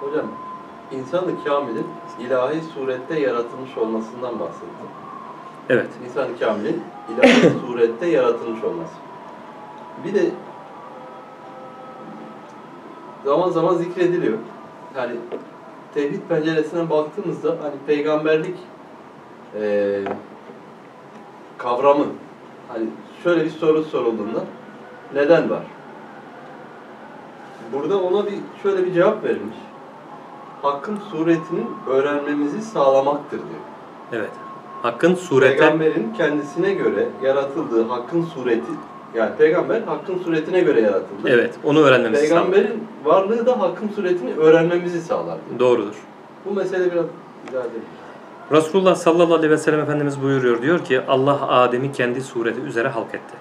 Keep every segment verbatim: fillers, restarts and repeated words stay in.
Hocam, insan-ı kamilin ilahi surette yaratılmış olmasından bahsettim. Evet. İnsan-ı kamilin ilahi surette yaratılmış olması. Bir de zaman zaman zikrediliyor. Yani tevhid penceresinden baktığımızda hani peygamberlik e, kavramı, hani şöyle bir soru sorulduğunda neden var? Burada ona bir şöyle bir cevap verilmiş. Hakkın suretinin öğrenmemizi sağlamaktır diyor. Evet. Hakkın sureti. Peygamberin kendisine göre yaratıldığı hakkın sureti, yani peygamber hakkın suretine göre yaratıldı. Evet, onu öğrenmemizi sağlar. Peygamberin varlığı da hakkın suretini öğrenmemizi sağlar diyor. Doğrudur. Bu mesele biraz izah edelim. Resulullah sallallahu aleyhi ve sellem Efendimiz buyuruyor, diyor ki Allah Adem'i kendi sureti üzere halketti.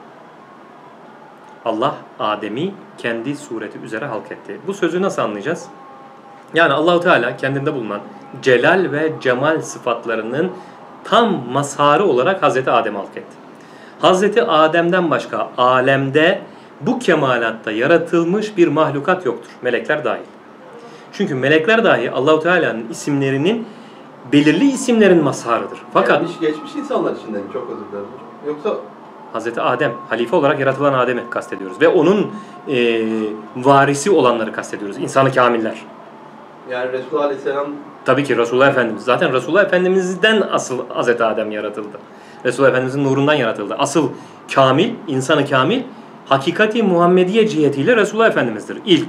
Allah Adem'i kendi sureti üzere halketti. Bu sözü nasıl anlayacağız? Yani Allahu Teala kendinde bulunan celal ve cemal sıfatlarının tam mazharı olarak Hazreti Adem'i halketti. Hazreti Adem'den başka alemde bu kemalatta yaratılmış bir mahlukat yoktur. Melekler dahil. Çünkü melekler dahi Allahu Teala'nın isimlerinin belirli isimlerin mazharıdır. Fakat Gelmiş geçmiş insanlar içinden çok özür dilerim. Yoksa Hazreti Adem, halife olarak yaratılan Adem'i kastediyoruz. Ve onun e, varisi olanları kastediyoruz. İnsan-ı kamiller. yani Resulullah Aleyhisselam Tabii ki Resulullah Efendimiz. Zaten Resulullah Efendimiz'den asıl Hazreti Adem yaratıldı. Resulullah Efendimiz'in nurundan yaratıldı. Asıl kamil, insanı kamil, hakikati Muhammediye cihetiyle Resulullah Efendimiz'dir. İlk.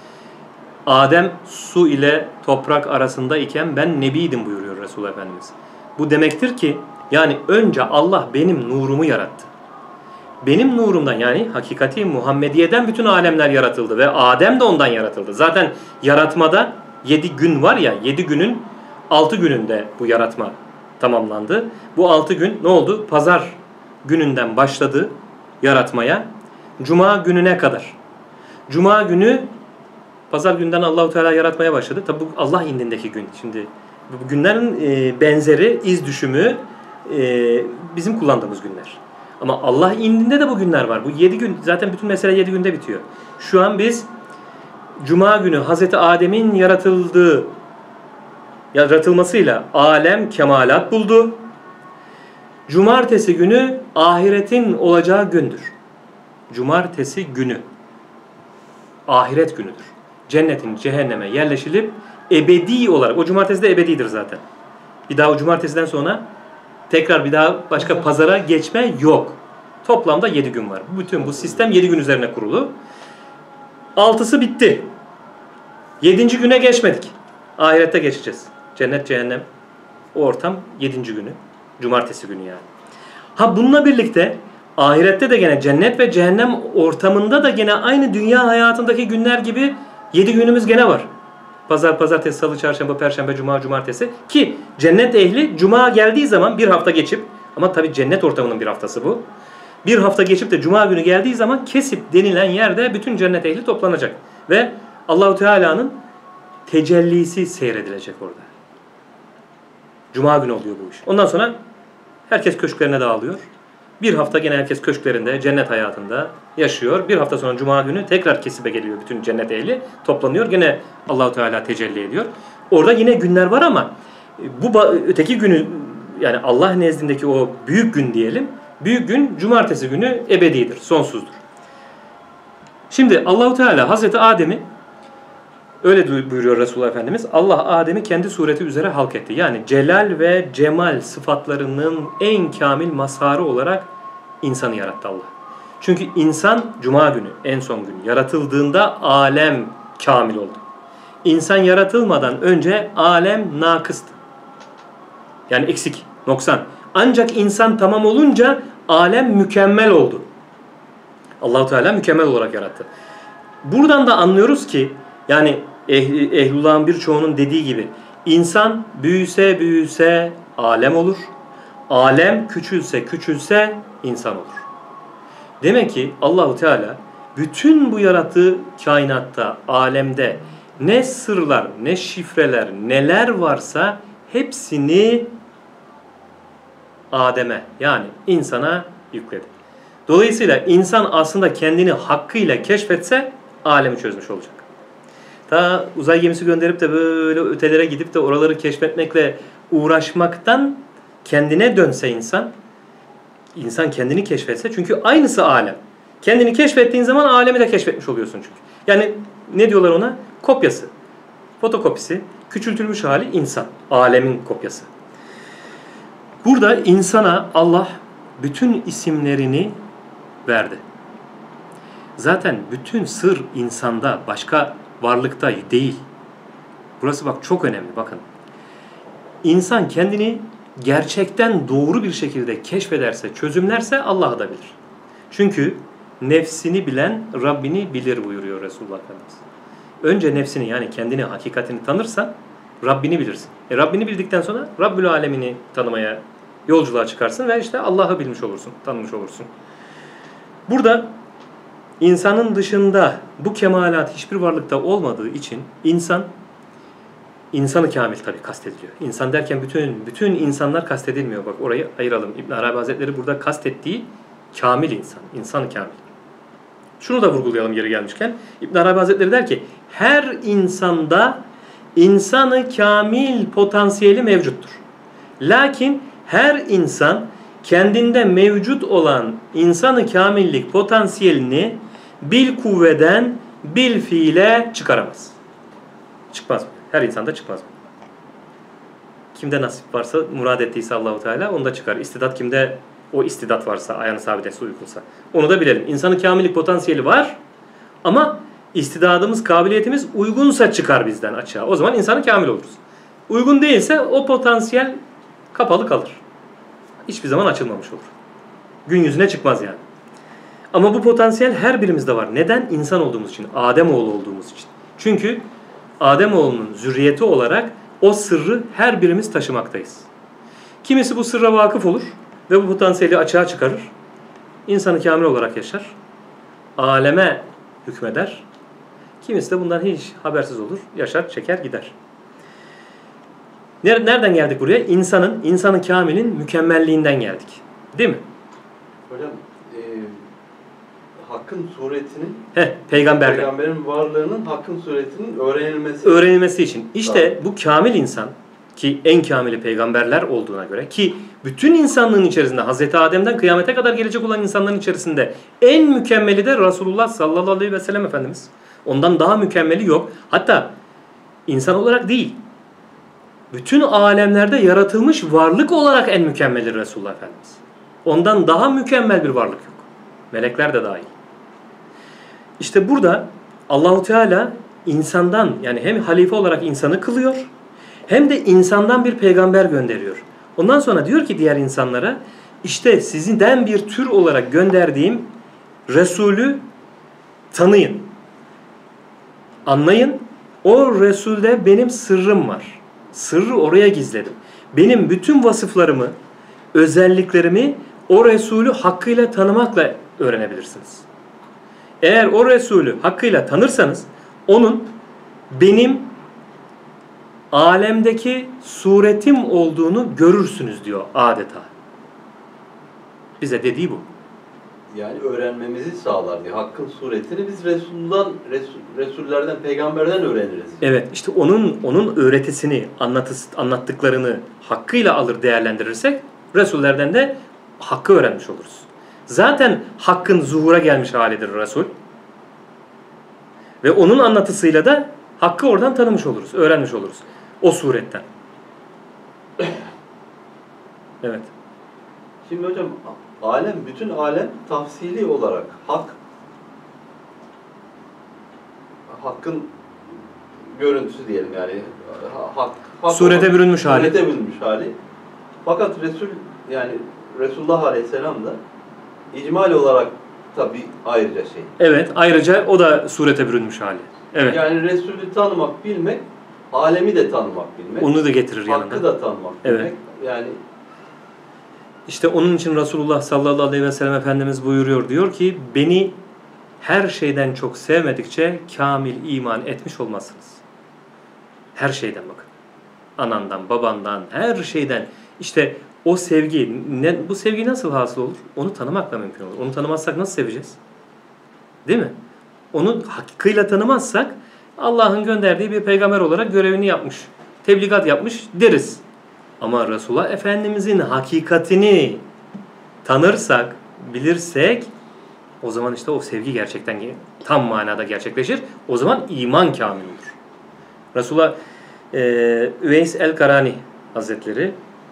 Adem su ile toprak arasında iken ben nebiydim buyuruyor Resulullah Efendimiz. Bu demektir ki yani önce Allah benim nurumu yarattı. Benim nurumdan yani hakikati Muhammediye'den bütün alemler yaratıldı ve Adem de ondan yaratıldı. Zaten yaratmada yedi gün var ya, yedi günün altı gününde bu yaratma tamamlandı. Bu altı gün ne oldu? Pazar gününden başladı yaratmaya. Cuma gününe kadar. Cuma günü pazar günden Allahu Teala yaratmaya başladı. Tabi bu Allah indindeki gün. Şimdi bu günlerin e, benzeri, iz düşümü e, bizim kullandığımız günler. Ama Allah indinde de bu günler var. Bu yedi gün, zaten bütün mesele yedi günde bitiyor. Şu an biz Cuma günü Hazreti Adem'in yaratıldığı, yaratılmasıyla alem kemalat buldu. Cumartesi günü ahiretin olacağı gündür. Cumartesi günü ahiret günüdür. Cennetin cehenneme yerleşilip ebedi olarak, o cumartesi de ebedidir zaten. Bir daha o cumartesiden sonra tekrar bir daha başka pazara geçme yok. Toplamda yedi gün var. Bütün bu sistem yedi gün üzerine kurulu. Altısı bitti. Yedinci güne geçmedik. Ahirette geçeceğiz. Cennet, cehennem. O ortam yedinci günü. Cumartesi günü yani. Ha bununla birlikte ahirette de gene cennet ve cehennem ortamında da gene aynı dünya hayatındaki günler gibi yedi günümüz gene var. Pazar, pazartesi, salı, çarşamba, perşembe, cuma, cumartesi. Ki cennet ehli cuma geldiği zaman bir hafta geçip, ama tabi cennet ortamının bir haftası bu. Bir hafta geçip de cuma günü geldiği zaman kesip denilen yerde bütün cennet ehli toplanacak. Ve Allahu Teala'nın tecellisi seyredilecek orada. Cuma günü oluyor bu iş. Ondan sonra herkes köşklerine dağılıyor. Bir hafta gene herkes köşklerinde, cennet hayatında yaşıyor. Bir hafta sonra cuma günü tekrar kesibe geliyor bütün cennet ehli. Toplanıyor. Gene Allahu Teala tecelli ediyor. Orada yine günler var ama bu öteki günü, yani Allah nezdindeki o büyük gün diyelim. Büyük gün cumartesi günü ebedidir, sonsuzdur. Şimdi Allahu Teala Hazreti Adem'i öyle buyuruyor Resulullah Efendimiz. Allah Adem'i kendi sureti üzere halketti. Yani celal ve cemal sıfatlarının en kamil mazharı olarak insanı yarattı Allah. Çünkü insan cuma günü, en son gün yaratıldığında alem kamil oldu. İnsan yaratılmadan önce alem nakıstı. Yani eksik, noksan. Ancak insan tamam olunca alem mükemmel oldu. Allah-u Teala mükemmel olarak yarattı. Buradan da anlıyoruz ki yani ehli, ehlullahın birçoğunun dediği gibi insan büyüse büyüse alem olur. Alem küçülse küçülse insan olur. Demek ki Allah-u Teala bütün bu yarattığı kainatta, alemde ne sırlar, ne şifreler, neler varsa hepsini Adem'e, yani insana yükledi. Dolayısıyla insan aslında kendini hakkıyla keşfetse alemi çözmüş olacak. Ta uzay gemisi gönderip de böyle ötelere gidip de oraları keşfetmekle uğraşmaktan kendine dönse insan, insan kendini keşfetse, çünkü aynısı alem. Kendini keşfettiğin zaman alemi de keşfetmiş oluyorsun çünkü. Yani ne diyorlar ona? Kopyası. Fotokopisi, küçültülmüş hali insan. Alemin kopyası. Burada insana Allah bütün isimlerini verdi. Zaten bütün sır insanda, başka varlıkta değil. Burası bak çok önemli, bakın. İnsan kendini gerçekten doğru bir şekilde keşfederse, çözümlerse Allah'ı da bilir. Çünkü nefsini bilen Rabbini bilir buyuruyor Resulullah Efendimiz. Önce nefsini, yani kendini, hakikatini tanırsan Rabbini bilirsin. E Rabbini bildikten sonra Rabbül Alemini tanımaya, yolculuğa çıkarsın ve işte Allah'ı bilmiş olursun, tanımış olursun. Burada insanın dışında bu kemalat hiçbir varlıkta olmadığı için insan, insanı kamil tabii kastediliyor. İnsan derken bütün bütün insanlar kastedilmiyor. Bak orayı ayıralım. İbn Arabi Hazretleri burada kastettiği kamil insan, insan kamil. Şunu da vurgulayalım yeri gelmişken. İbn Arabi Hazretleri der ki, her insanda insanı kamil potansiyeli mevcuttur. Lakin her insan kendinde mevcut olan insanı kamillik potansiyelini bil kuvveden bil fiile çıkaramaz. Çıkmaz mı? Her insanda çıkmaz mı? Kimde nasip varsa, murad ettiyse Allahu Teala onu da çıkar. İstidat kimde o istidat varsa, ayağını sabit etse, uygunsa. Onu da bilelim. İnsanın kamillik potansiyeli var ama istidadımız, kabiliyetimiz uygunsa çıkar bizden açığa. O zaman insanı kamil oluruz. Uygun değilse o potansiyel kapalı kalır. Hiçbir zaman açılmamış olur. Gün yüzüne çıkmaz yani. Ama bu potansiyel her birimizde var. Neden? İnsan olduğumuz için, Ademoğlu olduğumuz için. Çünkü Ademoğlunun zürriyeti olarak o sırrı her birimiz taşımaktayız. Kimisi bu sırra vakıf olur ve bu potansiyeli açığa çıkarır. İnsanı kamil olarak yaşar. Aleme hükmeder. Kimisi de bundan hiç habersiz olur. Yaşar, çeker, gider. Nereden geldik buraya? İnsanın, insanın kamilin mükemmelliğinden geldik. Değil mi? Hocam, e, Hakk'ın suretinin, Heh, peygamberden. peygamberin varlığının Hakk'ın suretinin öğrenilmesi. Öğrenilmesi için. İşte Tamam. bu kamil insan, ki en kamili peygamberler olduğuna göre, ki bütün insanlığın içerisinde Hazreti Adem'den kıyamete kadar gelecek olan insanların içerisinde en mükemmeli de Resulullah sallallahu aleyhi ve sellem Efendimiz. Ondan daha mükemmeli yok. Hatta insan olarak değil, bütün alemlerde yaratılmış varlık olarak en mükemmeli Resulullah Efendimiz. Ondan daha mükemmel bir varlık yok. Melekler de dahil. İşte burada Allahu Teala insandan, yani hem halife olarak insanı kılıyor, hem de insandan bir peygamber gönderiyor. Ondan sonra diyor ki diğer insanlara, işte sizden bir tür olarak gönderdiğim Resulü tanıyın, anlayın. O Resul'de benim sırrım var. Sırrı oraya gizledim. Benim bütün vasıflarımı, özelliklerimi o Resulü hakkıyla tanımakla öğrenebilirsiniz. Eğer o Resulü hakkıyla tanırsanız, onun benim alemdeki suretim olduğunu görürsünüz diyor adeta. Bize dediği bu. Yani öğrenmemizi sağlar diyor. Hakk'ın suretini biz Resul'dan, Resul, Resullerden, peygamberden öğreniriz. Evet, işte onun onun öğretisini, anlatıs, anlattıklarını hakkıyla alır değerlendirirsek, Resullerden de hakkı öğrenmiş oluruz. Zaten hakkın zuhura gelmiş halidir Resul. Ve onun anlatısıyla da hakkı oradan tanımış oluruz, öğrenmiş oluruz. O suretten. Evet. Şimdi hocam, alem, bütün alem tafsili olarak hak, Hakk'ın görüntüsü diyelim yani. Hak, hak Surete olarak, bürünmüş hali. Surete bürünmüş hali. Fakat Resul, yani Resulullah Aleyhisselam da icmal olarak tabi ayrıca şey. Evet, ayrıca o da surete bürünmüş hali. Evet. Yani Resulü tanımak, bilmek, alemi de tanımak, bilmek. Onu da getirir Hakkı yanında. da tanımak, Evet. bilmek. Yani İşte onun için Resulullah sallallahu aleyhi ve sellem Efendimiz buyuruyor, diyor ki, beni her şeyden çok sevmedikçe kamil iman etmiş olmazsınız. Her şeyden bakın. Anandan, babandan, her şeyden. İşte o sevgi, ne, bu sevgi nasıl hasıl olur? Onu tanımakla mümkün olur. Onu tanımazsak nasıl seveceğiz? Değil mi? Onu hakkıyla tanımazsak Allah'ın gönderdiği bir peygamber olarak görevini yapmış. Tebligat yapmış deriz. Ama Resulullah Efendimizin hakikatini tanırsak, bilirsek o zaman işte o sevgi gerçekten tam manada gerçekleşir. O zaman iman kamil olur. Resulullah e, Üveys el-Karani Hazretleri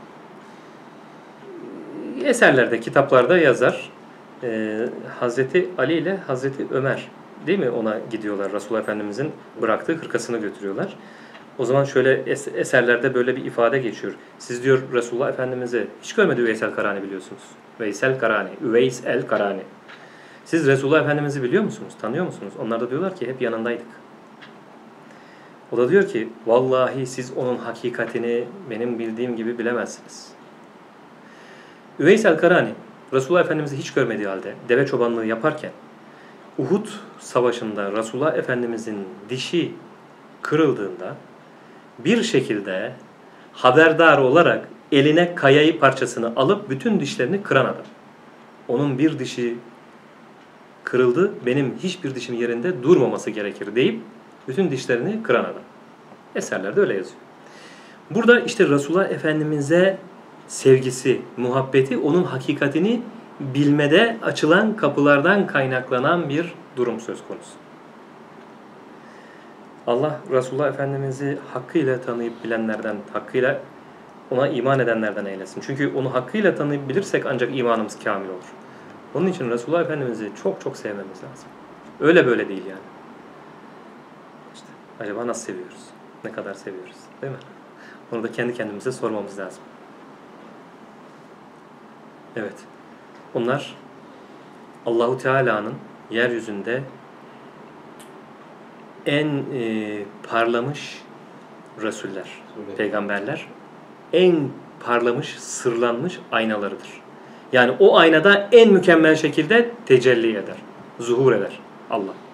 eserlerde, kitaplarda yazar. E, Hazreti Ali ile Hazreti Ömer değil mi? Ona gidiyorlar. Resulullah Efendimizin bıraktığı hırkasını götürüyorlar. O zaman şöyle es- eserlerde böyle bir ifade geçiyor. Siz diyor Resulullah Efendimiz'i hiç görmedi Üveys el-Karani biliyorsunuz. Üveys el-Karani. Üveys el-Karani. Siz Resulullah Efendimiz'i biliyor musunuz? Tanıyor musunuz? Onlar da diyorlar ki hep yanındaydık. O da diyor ki vallahi siz onun hakikatini benim bildiğim gibi bilemezsiniz. Üveys el-Karani Resulullah Efendimiz'i hiç görmediği halde deve çobanlığı yaparken Uhud Savaşı'nda Resulullah Efendimiz'in dişi kırıldığında bir şekilde haberdar olarak eline kayayı parçasını alıp bütün dişlerini kıran adam. Onun bir dişi kırıldı, benim hiçbir dişim yerinde durmaması gerekir deyip bütün dişlerini kıran adam. Eserlerde öyle yazıyor. Burada işte Resulullah Efendimiz'e sevgisi, muhabbeti, onun hakikatini bilmede açılan kapılardan kaynaklanan bir durum söz konusu. Allah Resulullah Efendimiz'i hakkıyla tanıyıp bilenlerden, hakkıyla ona iman edenlerden eylesin. Çünkü onu hakkıyla tanıyıp bilirsek ancak imanımız kamil olur. Onun için Resulullah Efendimiz'i çok çok sevmemiz lazım. Öyle böyle değil yani. İşte acaba nasıl seviyoruz? Ne kadar seviyoruz? Değil mi? Onu da kendi kendimize sormamız lazım. Evet. Onlar Allahu Teala'nın yeryüzünde en e, parlamış Resuller, Evet. peygamberler, en parlamış, sırlanmış aynalarıdır. Yani o aynada en mükemmel şekilde tecelli eder, zuhur eder Allah.